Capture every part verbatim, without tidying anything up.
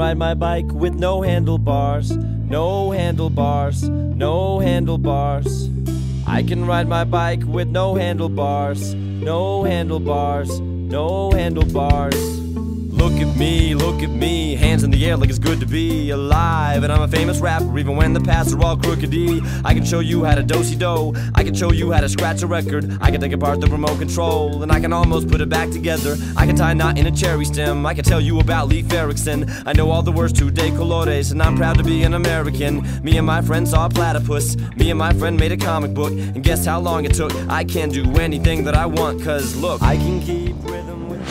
ride my bike with no handlebars, no handlebars, no handlebars. I can ride my bike with no handlebars, no handlebars, no handlebars. Look at me, look at me, hands in the air like it's good to be alive. And I'm a famous rapper even when the paths are all crookedy. I can show you how to do-si-do, I can show you how to scratch a record. I can take apart the remote control and I can almost put it back together. I can tie a knot in a cherry stem, I can tell you about Leif Erikson. I know all the words to De Colores and I'm proud to be an American. Me and my friend saw a platypus, me and my friend made a comic book. And guess how long it took? I can do anything that I want, cause look, I can keep rhythm with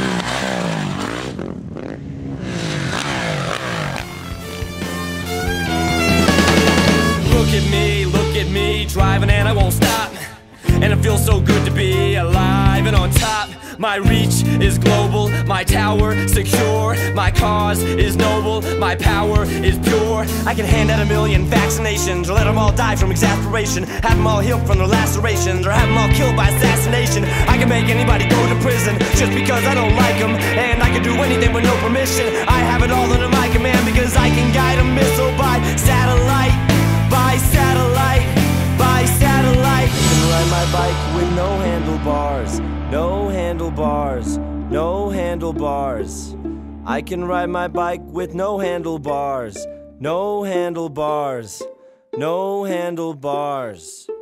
Look at me, look at me, driving and I won't stop. And it feels so good to be alive and on top. My reach is global, my tower secure. My cause is noble, my power is pure. I can hand out a million vaccinations, or let them all die from exasperation. Have them all healed from their lacerations, or have them all killed by assassination. I can make anybody go to prison just because I don't like them. And I can do anything with no permission. I have it all under my command because I can guide a missile by satellite. By satellite, by satellite. I can ride my bike with no handlebars, no handlebars, no handlebars. I can ride my bike with no handlebars, no handlebars, no handlebars.